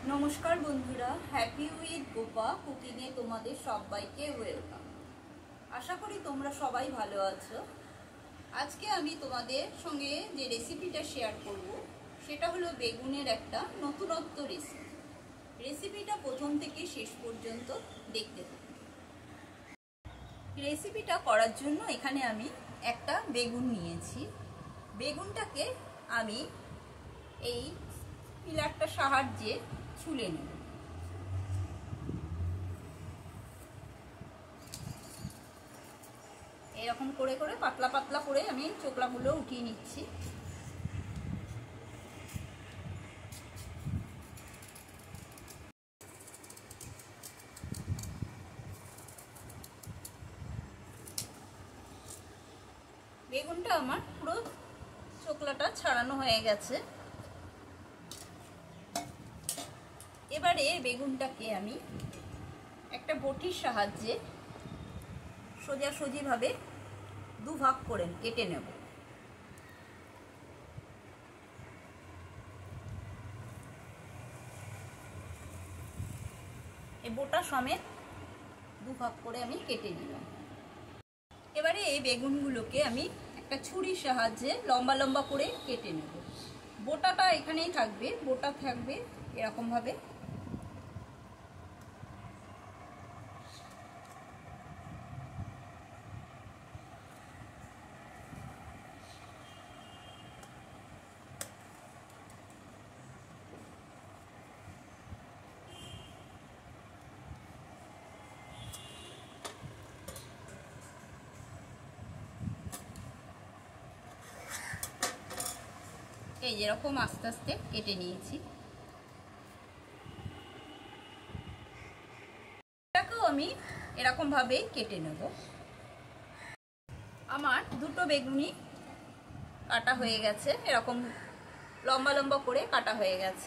নমস্কার বন্ধুরা, happy with Gopa কুকিংয়ে তোমাদের সবাইকে ওয়েলকাম। আশা করি তোমরা সবাই ভালো আছো। আজকে আমি তোমাদের সঙ্গে যে রেসিপিটা শেয়ার করব সেটা হলো বেগুনের একটা নতুনত্ব রেসিপিটা প্রথম থেকে শেষ পর্যন্ত দেখতে থাকো। রেসিপিটা করার জন্য এখানে আমি একটা বেগুন নিয়েছি। বেগুনটাকে আমি এই পিলারটার সাহায্যে ছুলে নেব। এরকম করে করে পাতলা পাতলা করে আমি চোকলাগুলো উঠিয়ে নিচ্ছি। বেগুনটা আমার পুরো চোকলাটা ছাড়ানো হয়ে গেছে। এবারে বেগুনটাকে আমি একটা বটির সাহায্যে সোজাসুজিভাবে দুভাগ করে কেটে নেব। এই বোটা সমেত দুভাগ করে আমি কেটে নিলাম। এবারে এই বেগুনগুলোকে আমি একটা ছুরির সাহায্যে লম্বা লম্বা করে কেটে নেব। বোটাটা এখানেই থাকবে, বোটা থাকবে এরকমভাবে। এই যেরকম আস্তে আস্তে কেটে নিয়েছি। এটাকেও আমি এরকম ভাবে কেটে নেব। আমার দুটো বেগুনি কাটা হয়ে গেছে, এরকম লম্বা লম্বা করে কাটা হয়ে গেছে।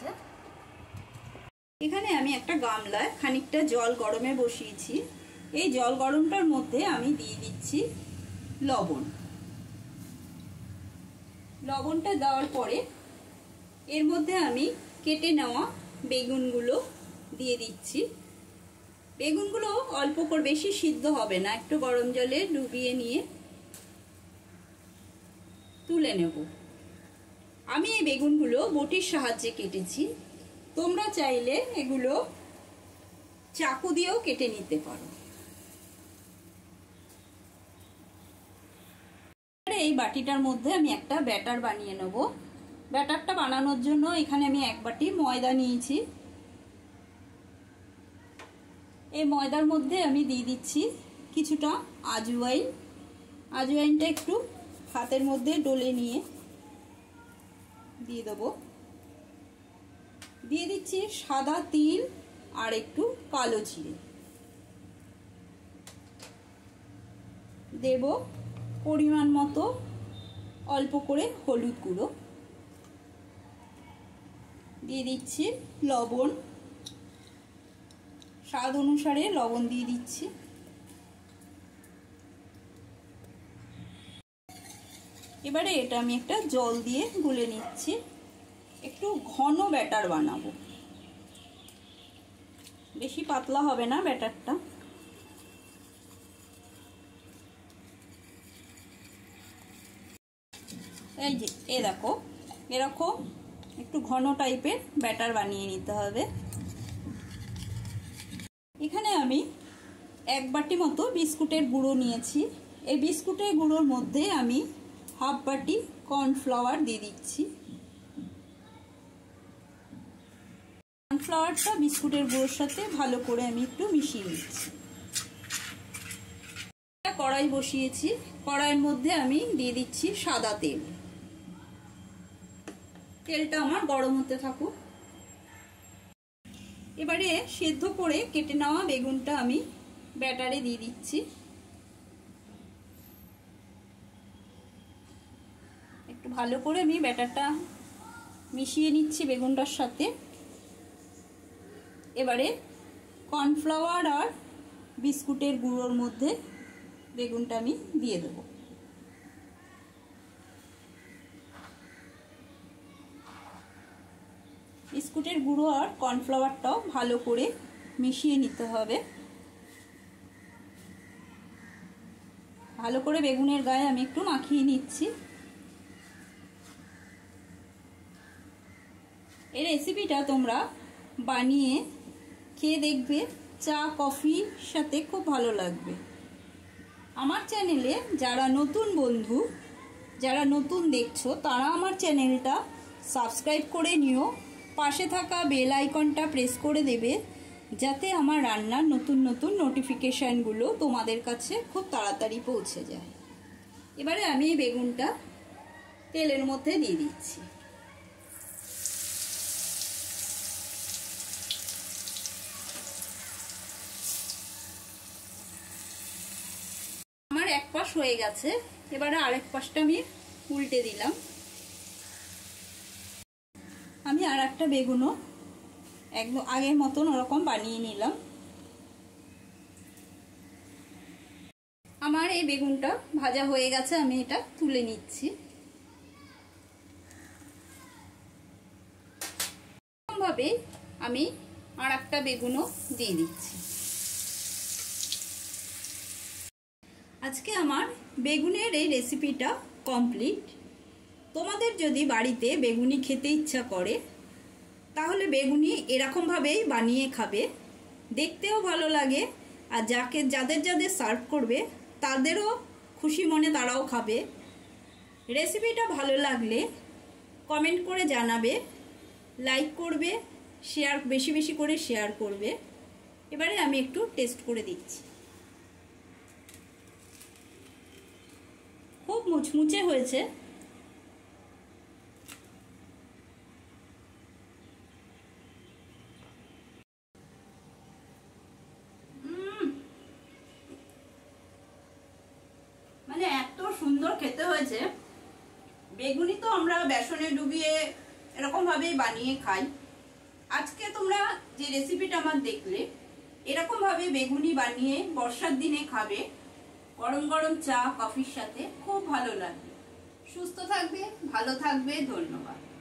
এখানে আমি একটা গামলায় খানিকটা জল গরমে বসিয়েছি। এই জল গরমটার মধ্যে আমি দিয়ে দিচ্ছি লবণ। লবণটা দেওয়ার পরে এর মধ্যে আমি কেটে নেওয়া বেগুনগুলো দিয়ে দিচ্ছি। বেগুনগুলো অল্প করে, বেশি সিদ্ধ হবে না, একটু গরম জলে ডুবিয়ে নিয়ে তুলে নেব। আমি এই বেগুনগুলো বটির সাহায্যে কেটেছি। তোমরা চাইলে এগুলো চাকু দিয়েও কেটে নিতে পারো। এই বাটিটার মধ্যে আমি একটা ব্যাটার বানিয়ে নেব। ব্যাটারটা বানানোর জন্য এখানে আমি এক বাটি ময়দা নিয়েছি। এই ময়দার মধ্যে আমি দিয়ে দিচ্ছি কিছুটা আজওয়াইন। আজওয়াইনটা একটু হাতের মধ্যে ডলে নিয়ে দিয়ে দেবো। দিয়ে দিচ্ছি সাদা তিল আর একটু কালো জিরে। দেব পরিমাণ মতো অল্প করে হলুদ গুঁড়ো। দিয়ে দিচ্ছি লবণ, স্বাদ অনুসারে লবণ দিয়ে দিচ্ছি। এবারে এটা আমি একটা জল দিয়ে গুলে নিচ্ছি। একটু ঘন ব্যাটার বানাবো, বেশি পাতলা হবে না ব্যাটারটা। এই যে দেখো, এরকম একটু ঘন টাইপের ব্যাটার বানিয়ে নিতে হবে। এখানে আমি এক বাটি মতো বিস্কুটের গুঁড়ো নিয়েছি। এই বিস্কুটের গুঁড়োর মধ্যে আমি হাফ বাটি কর্নফ্লাওয়ার দিয়ে দিচ্ছি। কর্নফ্লাওয়ারটা বিস্কুটের গুঁড়োর সাথে ভালো করে আমি একটু মিশিয়ে নিচ্ছি। কড়াই বসিয়েছি, কড়াইয়ের মধ্যে আমি দিয়ে দিচ্ছি সাদা তেল। তেলটা আমার গরম হতে থাকুক। এবারে সেদ্ধ করে কেটে নেওয়া বেগুনটা আমি ব্যাটারে দিয়ে দিচ্ছি। একটু ভালো করে আমি ব্যাটারটা মিশিয়ে নিচ্ছি বেগুনটার সাথে। এবারে কর্নফ্লাওয়ার আর বিস্কুটের গুঁড়োর মধ্যে বেগুনটা আমি দিয়ে দেবো। বিস্কুটের গুঁড়ো আর কর্নফ্লাওয়ারটাও ভালো করে মিশিয়ে নিতে হবে। ভালো করে বেগুনের গায়ে আমি একটু মাখিয়ে নিচ্ছি। এই রেসিপিটা তোমরা বানিয়ে খেয়ে দেখবে, চা কফির সাথে খুব ভালো লাগবে। আমার চ্যানেলে যারা নতুন বন্ধু, যারা নতুন দেখছো, তারা আমার চ্যানেলটা সাবস্ক্রাইব করে নিও। পাশে থাকা বেল আইকনটা প্রেস করে দেবে, যাতে আমার রান্নার নতুন নতুন নোটিফিকেশানগুলো তোমাদের কাছে খুব তাড়াতাড়ি পৌঁছে যায়। এবারে আমি এই বেগুনটা তেলের মধ্যে দিয়ে দিচ্ছি। আমার এক পাশ হয়ে গেছে, এবারে আরেক পাশটা আমি উল্টে দিলাম। আমি আর একটা বেগুনও একদম আগের মতন ওরকম বানিয়ে নিলাম। আমার এই বেগুনটা ভাজা হয়ে গেছে, আমি এটা তুলে নিচ্ছি। এরকমভাবে আমি আর একটা বেগুনও দিয়ে দিচ্ছি। আজকে আমার বেগুনের এই রেসিপিটা কমপ্লিট। তোমাদের যদি বাড়িতে বেগুনি খেতে ইচ্ছা করে, তাহলে বেগুনি এরকমভাবেই বানিয়ে খাবে, দেখতেও ভালো লাগে। আর যাদের যাদের সার্ভ করবে তাদেরও খুশি মনে তারাও খাবে। রেসিপিটা ভালো লাগলে কমেন্ট করে জানাবে, লাইক করবে, শেয়ার বেশি বেশি করে শেয়ার করবে। এবারে আমি একটু টেস্ট করে দিচ্ছি। খুব মুচমুচে হয়েছে। মানে এত সুন্দর খেতে হয়েছে। বেগুনি তো আমরা বেসনে ডুবিয়ে এরকম ভাবেই বানিয়ে খাই। আজকে তোমরা যে রেসিপিটা আমার দেখলে, এরকম ভাবে বেগুনি বানিয়ে বর্ষার দিনে খাবে, গরম গরম চা কফির সাথে খুব ভালো লাগবে। সুস্থ থাকবে, ভালো থাকবে, ধন্যবাদ।